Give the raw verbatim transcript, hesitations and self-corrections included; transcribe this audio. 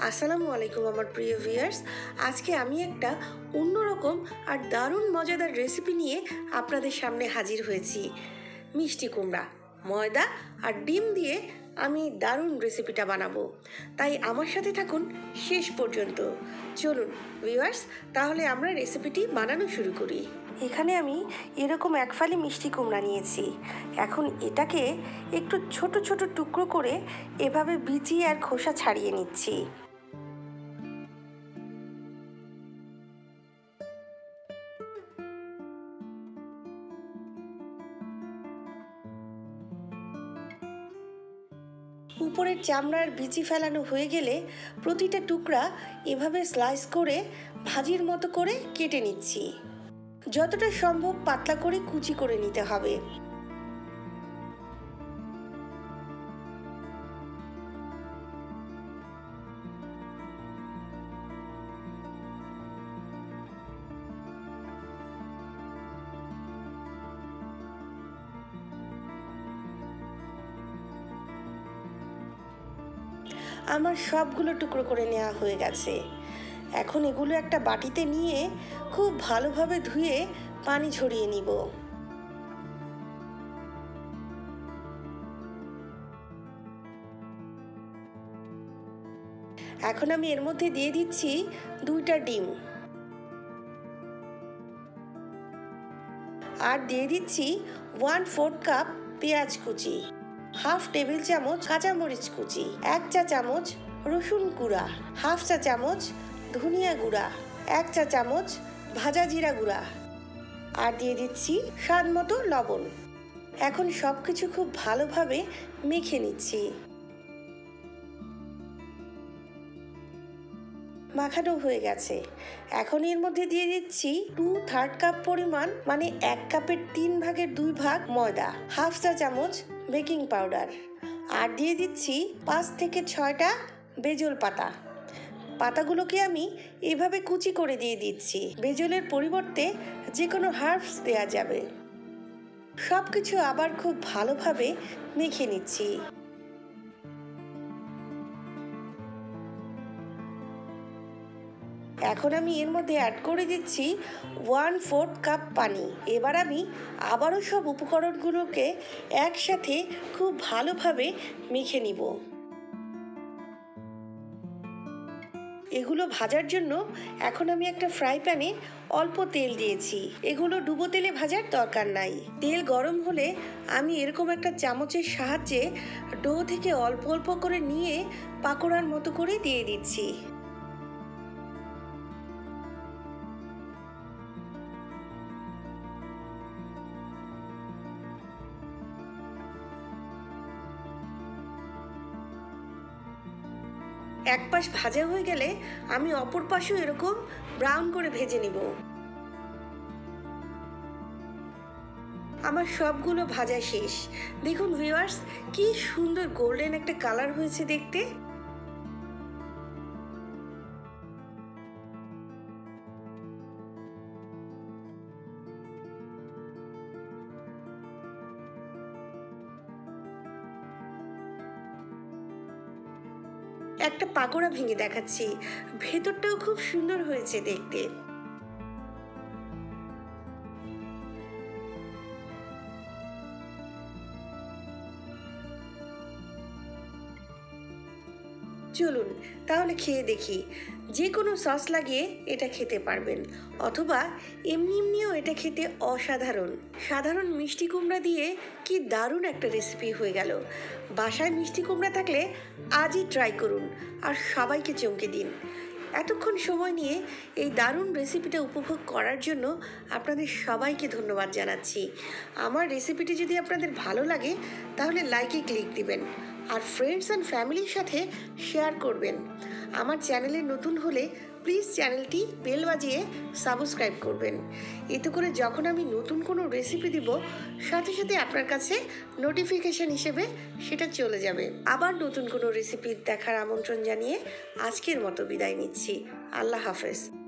আসসালামু আলাইকুম আমার প্রিয় ভিউয়ার্স। আজকে আমি একটা অন্যরকম আর দারুণ মজাদার রেসিপি নিয়ে আপনাদের সামনে হাজির হয়েছি। মিষ্টি কুমড়া, ময়দা আর ডিম দিয়ে আমি দারুণ রেসিপিটা বানাবো, তাই আমার সাথে থাকুন শেষ পর্যন্ত। চলুন ভিউয়ার্স, তাহলে আমরা রেসিপিটি বানানো শুরু করি। এখানে আমি এরকম এক ফালি মিষ্টি কুমড়া নিয়েছি। এখন এটাকে একটু ছোট ছোট টুকরো করে এভাবে বিচি আর খোসা ছাড়িয়ে নিচ্ছি। উপরের চামড়ার বিচি ফেলানো হয়ে গেলে প্রতিটা টুকরা এভাবে স্লাইস করে ভাজির মতো করে কেটে নিচ্ছি। যতটা সম্ভব পাতলা করে কুচি করে নিতে হবে। আমার সবগুলো টুকরো করে নেওয়া হয়ে গেছে। এখন এগুলো একটা বাটিতে নিয়ে খুব ভালোভাবে ধুয়ে পানি ঝরিয়ে নিব। এখন আমি এর মধ্যে দিয়ে দিচ্ছি দুইটা ডিম আর দিয়ে দিচ্ছি ওয়ান ফোর্থ কাপ পেঁয়াজ কুচি, হাফ টেবিল চামচ কাঁচামরিচ কুচি, এক চা চামচ রসুন গুঁড়া, হাফ চা চামচ ধনিয়া গুঁড়া, এক চা চামচ ভাজা জিরা গুঁড়া আর দিয়ে দিচ্ছি স্বাদ মতো লবণ। এখন সব কিছু খুব ভালোভাবে মেখে নিচ্ছি। মাখানো হয়ে গেছে। এখন এর মধ্যে দিয়ে দিচ্ছি টু থার্ড কাপ পরিমাণ, মানে এক কাপের তিন ভাগের দুই ভাগ ময়দা, হাফ চা চামচ বেকিং পাউডার আর দিয়ে দিচ্ছি পাঁচ থেকে ছয়টা বেজল পাতা। পাতাগুলোকে আমি এভাবে কুচি করে দিয়ে দিচ্ছি। বেজলের পরিবর্তে যে কোনো হার্বস দেওয়া যাবে। সব কিছু আবার খুব ভালোভাবে মেখে নিচ্ছি। এখন আমি এর মধ্যে অ্যাড করে দিচ্ছি ওয়ান ফোর্থ কাপ পানি। এবার আমি আবারও সব উপকরণগুলোকে একসাথে খুব ভালোভাবে মেখে নিব। এগুলো ভাজার জন্য এখন আমি একটা ফ্রাই প্যানে অল্প তেল দিয়েছি। এগুলো ডুবো তেলে ভাজার দরকার নাই। তেল গরম হলে আমি এরকম একটা চামচের সাহায্যে ডো থেকে অল্প অল্প করে নিয়ে পাকোড়ার মতো করে দিয়ে দিচ্ছি। এক পাশ ভাজা হয়ে গেলে আমি অপর পাশেও এরকম ব্রাউন করে ভেজে নিব। আমার সবগুলো ভাজা শেষ। দেখুন ভিউয়ার্স, কি সুন্দর গোল্ডেন একটা কালার হয়েছে দেখতে। একটা পাকোড়া ভেঙে দেখাচ্ছি, ভেতরটাও খুব সুন্দর হয়েছে দেখতে। চলুন তাহলে খেয়ে দেখি। যে কোনো সস লাগিয়ে এটা খেতে পারবেন, অথবা এমনি এমনিও এটা খেতে অসাধারণ। সাধারণ মিষ্টি কুমড়া দিয়ে কি দারুণ একটা রেসিপি হয়ে গেল। বাসায় মিষ্টি কুমড়া থাকলে আজই ট্রাই করুন আর সবাইকে চমকে দিন। এতক্ষণ সময় নিয়ে এই দারুণ রেসিপিটা উপভোগ করার জন্য আপনাদের সবাইকে ধন্যবাদ জানাচ্ছি। আমার রেসিপিটি যদি আপনাদের ভালো লাগে তাহলে লাইকে ক্লিক দিবেন আর ফ্রেন্ডস অ্যান্ড ফ্যামিলির সাথে শেয়ার করবেন। আমার চ্যানেলে নতুন হলে প্লিজ চ্যানেলটি বেল বাজিয়ে সাবস্ক্রাইব করবেন। এতে করে যখন আমি নতুন কোনো রেসিপি দিব সাথে সাথে আপনার কাছে নোটিফিকেশন হিসেবে সেটা চলে যাবে। আবার নতুন কোনো রেসিপি দেখার আমন্ত্রণ জানিয়ে আজকের মতো বিদায় নিচ্ছি। আল্লাহ হাফেজ।